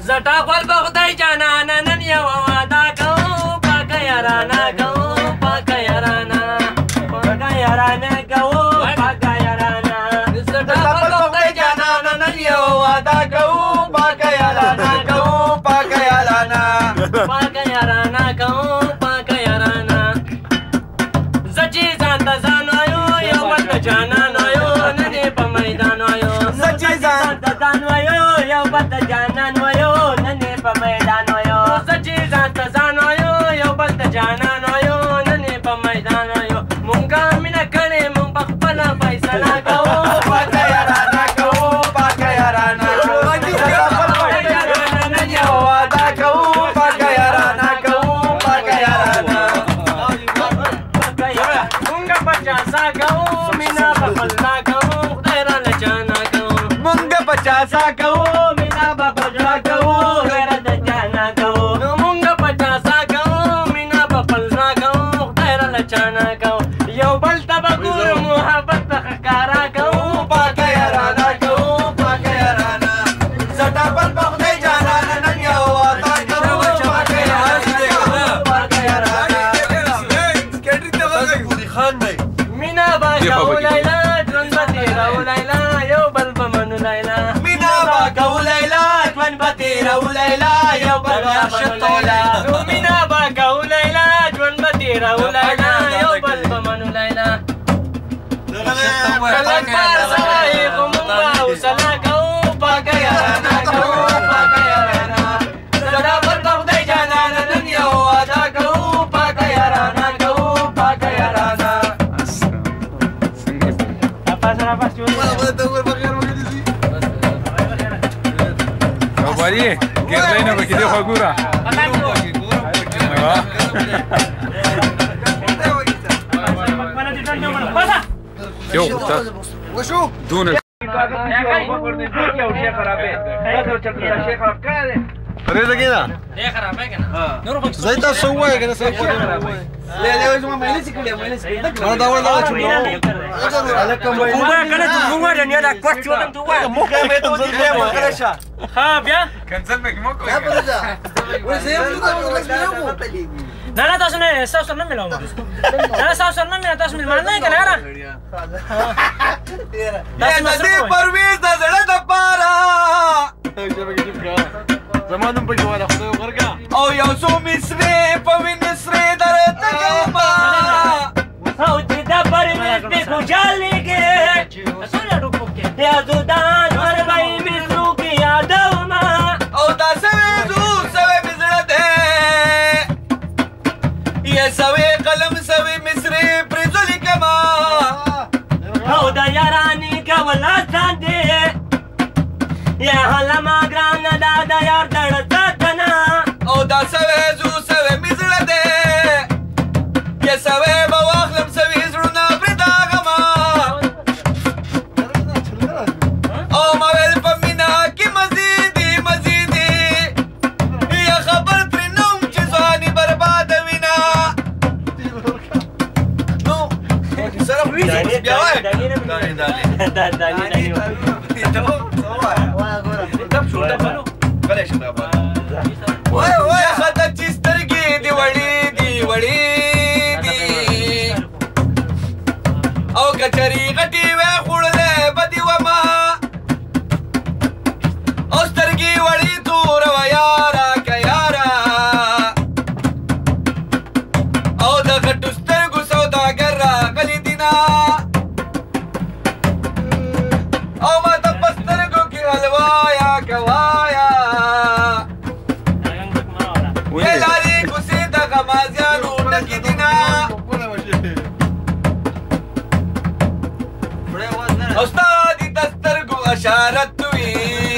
زټا خپل په خدای جانانه نن یو واده کوو پاکه یارانه کوو پاکه یارانه پاکه یارانه کوو پاکه یارانه زټا خپل په خدای جانانه نن یو واده کوو پاکه یارانه کوو پاکه یارانه پاکه یارانه کوو پاکه یارانه زچې ځان ته ځان وایو یو بل ته جانان وایو نن یې په میدان وایو زچې ځان ته ځان وایو یو بل ته جانان وایو نن یې په میدان وایو زچې ځان ته ځان وایو یو بل ته جانان وایو نن یې په میدان وایو مونږه مینه کړې مونږ په خپله فیصله کوو پاکه یارانه کوو پاکه یارانه نن یو واده کوو پاکه یارانه کوو پاکه یارانه مونږه په چاسا کوو مینه په خلدا کوو خدای راله جانا کوو مونږه په چاسا کوو مینه په خلدا کوو غیرت جانا کوو مونږه په چاسا کوو مینه په خلدا کوو خدای راله جانا کوو یو بل ته به ګورو محبت په ښکارا کوو پاکه یارانه کوو پاکه یارانه زټا بل په خدای جانانه نن یو واده کوو پاکه یارانه پاکه یارانه مینا با کوو لیلا ژوند به تېروو لیلا یو بل به منو لیلا مینا با کوو لیلا ژوند به تېروو لیلا یو بل به منو لیلا مینا با کوو لیلا ژوند به تېروو لیلا یو بل به منو لیلا کلک بار سوی خو مونږ به حوصله کوو پاکه یارانه کوو پاکه یارانه زړه پر په خدای جانانه نن یو واده کوو پاکه یارانه کوو پاکه یارانه Bari, Gerlina perché devo fare Yo, وشو؟ دون فريزة كده زي ده سواه كده سواه لا لا ما مالسك ولا مالسك انا دور وما كانت هو دنيا دا كوتش ولا دوا مو كان بيتو دي ما كرشا خاب يا كان زلمك موكو يا برجع وزي لا لا تاسو نه تاسو نه ملو لا تاسو نه ملو تاسو ملو نه کنه یاره تاسو دې پرويز د زړه د پارا زمانم په جواله خدای ورګه او یو څو مصری په وینسری درته کوما او دې د پرويز په خوشاليږي سره ډوکو کې یا زودان ور وای مصرو کې یادوما او دا سوي مزړه ده یا سوي قلم سوي مصری پرځولي کما او دا یارانی کا ولا ځاندې یا حلما ګران دا د یار دړ ځتنا او دا سوي مزړه ده یا سوي بواخلم سوي زړونه پردا غما او ما ویل پمینا کی مزيدي یا خبر پر نوم چې ځواني برباد وینا نو سره بیا وای وای خدای چې سترګې دی وړې دي او کچري غټي وې خوړلې بدی وما او سترګې وړې تور و یارا که یارا او د غټو سترګو سوداګر راغلي دینا او ما ته په سترګو کې حلوایا کوایا وې لارې کوڅې د غمازیانو ډکې دینا او ستا دي د سترګو اشارت وي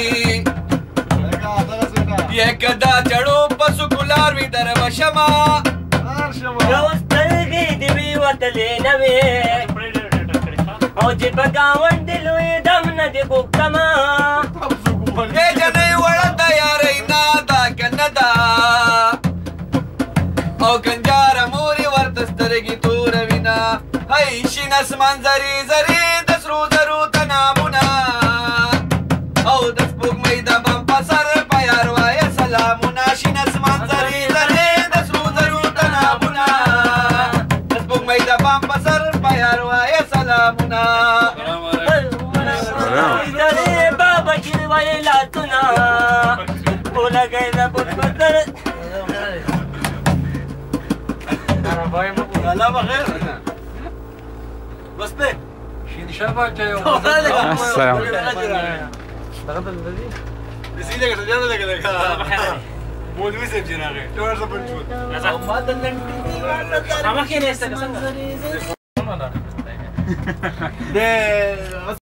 یې که دا چړو په سکولار وي در وشمه یو سترګې دې وي وتلې نه وې او چې په ګاونډ لوی دم نه دې غوښتمه ای جنۍ وړه د یارۍ نه ده که نه ده او کنجاره مورې ورته سترګې توره وینه هی شین اسمان زرې د سرو زرو تنامونه او د سپوږمۍ د بم په سر په یار وایه لاتنا بابا كده ويلاتنا ولا كده بتقدر لا بخير بس ده السلام بسيلك تجانا لك مو دويسه بجناغي تو ارزا بنشوت ما دلن sama kini